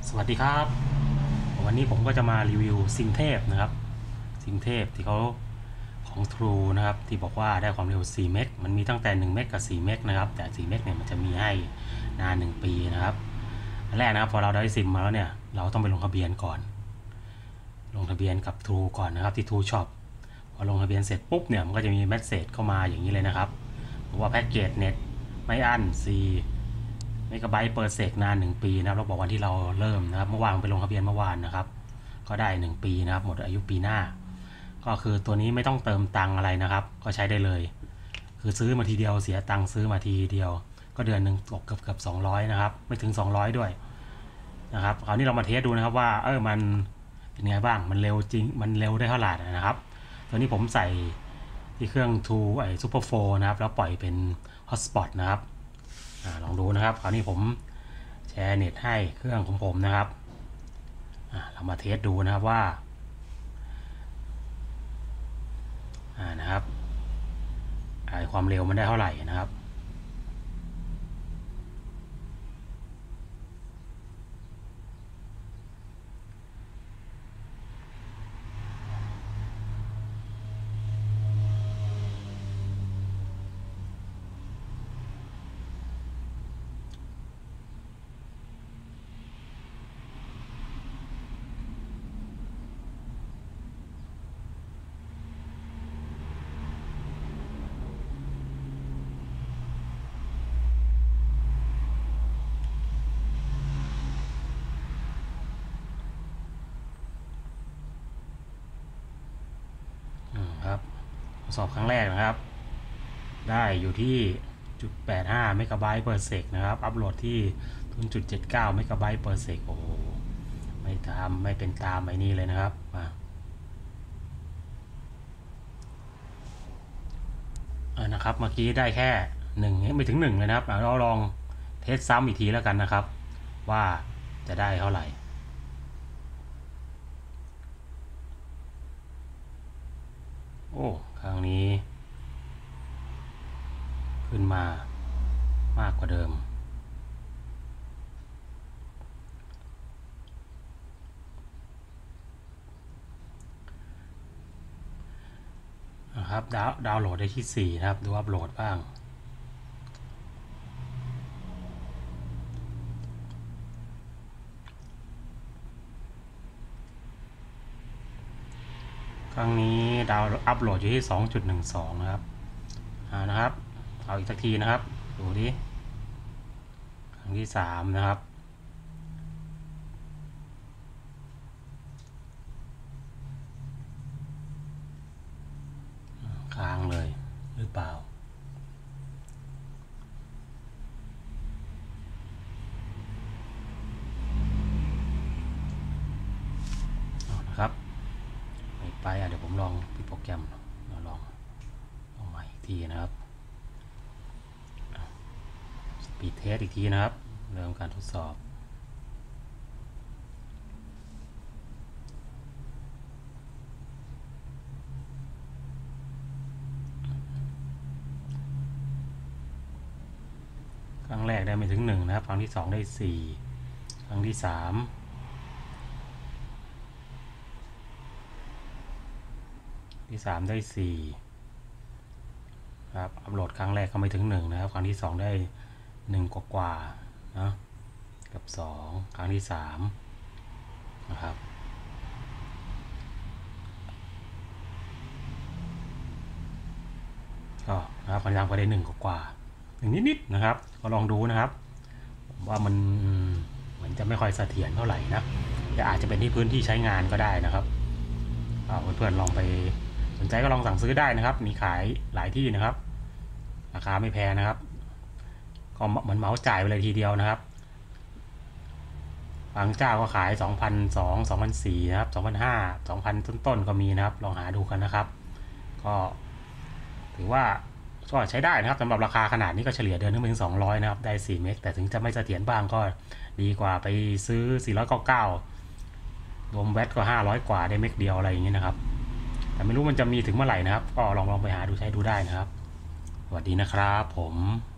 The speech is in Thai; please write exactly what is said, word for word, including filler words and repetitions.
สวัสดีครับวันนี้ผมก็จะมารีวิวซิมเทพนะครับซิมเทพที่เขาของ True นะครับที่บอกว่าได้ความเร็วสี่เมกมันมีตั้งแต่หนึ่งเมกกับสี่เมกนะครับแต่สี่เมกเนี่ยมันจะมีให้นานหนึ่งปีนะครับอันแรกนะครับพอเราได้ซิมมาแล้วเนี่ยเราต้องไปลงทะเบียนก่อนลงทะเบียนกับ True ก่อนนะครับที่ True Shop พอลงทะเบียนเสร็จปุ๊บเนี่ยมันก็จะมีเมสเสจเข้ามาอย่างนี้เลยนะครับบอกว่าแพ็กเกจเน็ตไม่อั้นสี่เมกะไบต์เปอร์เซกนานหนึ่งปีนะครับเราบอกวันที่เราเริ่มนะครับเมื่อวานไปลงทะเบียนเมื่อวานนะครับก็ได้หนึ่งปีนะครับหมดอายุปีหน้าก็คือตัวนี้ไม่ต้องเติมตังอะไรนะครับก็ใช้ได้เลยคือซื้อมาทีเดียวเสียตังค์ซื้อมาทีเดียวก็เดือนหนึ่งตกเกือบเกือบสองร้อยนะครับไม่ถึงสองร้อยด้วยนะครับคราวนี้เรามาเทสดูนะครับว่าเออมันเป็นไงบ้างมันเร็วจริงมันเร็วได้เท่าไหร่นะครับตัวนี้ผมใส่ที่เครื่อง True ไอ้ Super โฟร์ นะครับแล้วปล่อยเป็น Hotspot นะครับลองดูนะครับคราวนี้ผมแชร์เน็ตให้เครื่องของผมนะครับเรามาเทสดูนะครับว่านะครับความเร็วมันได้เท่าไหร่นะครับครับทดสอบครั้งแรกนะครับได้อยู่ที่ จุดแปดห้า เมกะไบต์ per sec นะครับอัปโหลดที่ ศูนย์จุดเจ็ดเก้า เมกะไบต์ per sec โอ้ไม่ตามไม่เป็นตามไอ้นี่เลยนะครับมานะครับเมื่อกี้ได้แค่หนึ่งไม่ถึงหนึ่งเลยนะครับเราลองเทสซ้ำอีกทีแล้วกันนะครับว่าจะได้เท่าไหร่โอ้ครั้งนี้ขึ้นมามากกว่าเดิมนะครับดาวดาวน์โหลดได้ที่สี่นะครับดูอัปโหลดบ้างครั้งนี้ดาวอัปโหลดอยู่ที่ สองจุดหนึ่งสอง นะครับอ่านะครับเอาอีกสักทีนะครับดูดิครั้งที่สามนะครับค้างเลยหรือเปล่านะครับไม่ไปอ่ะเดี๋ยวผมลองปิดโปรแกรมเราลองลองใหม่อีกทีนะครับปิดเทสอีกทีนะครับเริ่มการทดสอบครั้งแรกได้ไม่ถึงหนึ่งนะครับครั้งที่สองได้สี่ครั้งที่สามที่สามได้สี่ครับอัปโหลดครั้งแรกก็ไม่ถึงหนึ่งนะครับครั้งที่สองได้หนึ่งกว่าๆนะกับสองครั้งที่สามนะครับก็นะครับครั้งที่สามก็ได้หนึ่งกว่าหนึ่งนิดๆนะครับก็ลองดูนะครับผมว่ามันเหมือนจะไม่ค่อยเสถียรเท่าไหร่นะแต่อาจจะเป็นที่พื้นที่ใช้งานก็ได้นะครับเพื่อนๆลองไปสนใจก็ลองสั่งซื้อได้นะครับมีขายหลายที่นะครับราคาไม่แพงนะครับก็เหมือนเหมาจ่ายไปเลยทีเดียวนะครับบางเจ้าก็ขาย สองพันสองร้อย สองพันสี่ร้อย นะครับ สองพันห้าร้อย สองพัน ต้นๆก็มีนะครับลองหาดูกันนะครับก็ถือว่าก็ใช้ได้นะครับสำหรับราคาขนาดนี้ก็เฉลี่ยเดือนนึงเป็นสองร้อยนะครับได้สี่เมกแต่ถึงจะไม่เสถียรบ้างก็ดีกว่าไปซื้อสี่ร้อยเก้าสิบเก้ารวมแวตก็ห้าร้อยกว่าได้เมกเดียวอะไรอย่างเงี้ยนะครับแต่ไม่รู้มันจะมีถึงเมื่อไหร่นะครับก็ลองลองไปหาดูใช้ดูได้นะครับสวัสดีนะครับผม